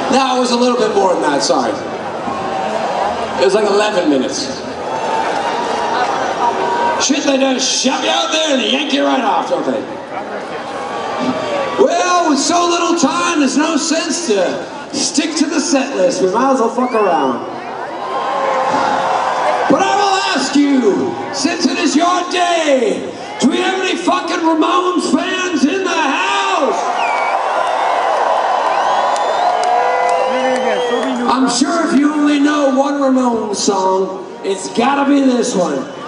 No, it was a little bit more than that, sorry. It was like 11 minutes. Shit, they just shove you out there and they yank you right off, don't they? Well, with so little time, there's no sense to stick to the set list. We might as well fuck around. But I will ask you, since it is your day, do we have any fucking Ramones fans in the house? I'm sure if you only know one Ramones song, it's gotta be this one.